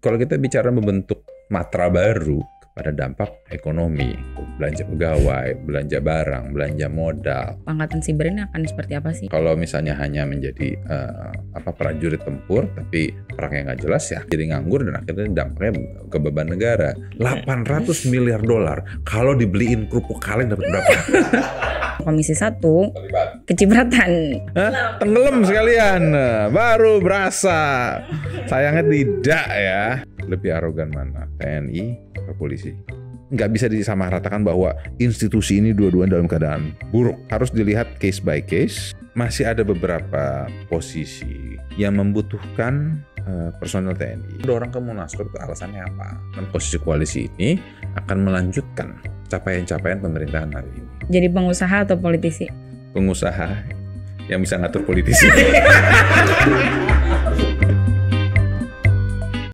Kalau kita bicara membentuk matra baru pada dampak ekonomi, belanja pegawai, belanja barang, belanja modal. Angkatan siber ini akan seperti apa sih? Kalau misalnya hanya menjadi prajurit tempur, tapi perangnya nggak jelas ya, jadi nganggur dan akhirnya dampaknya ke beban negara. 800 miliar dolar, kalau dibeliin kerupuk kaleng dapat berapa? Komisi 1 kecipratan. Tenggelam sekalian, baru berasa. Sayangnya tidak ya. Lebih arogan mana? TNI atau polisi? Nggak bisa disamaratakan bahwa institusi ini dua-duanya dalam keadaan buruk. Harus dilihat case by case. Masih ada beberapa posisi yang membutuhkan personel TNI. Dorong ke Munaslup itu alasannya apa? Dan posisi koalisi ini akan melanjutkan capaian-capaian pemerintahan hari ini. Jadi pengusaha atau politisi? Pengusaha yang bisa ngatur politisi.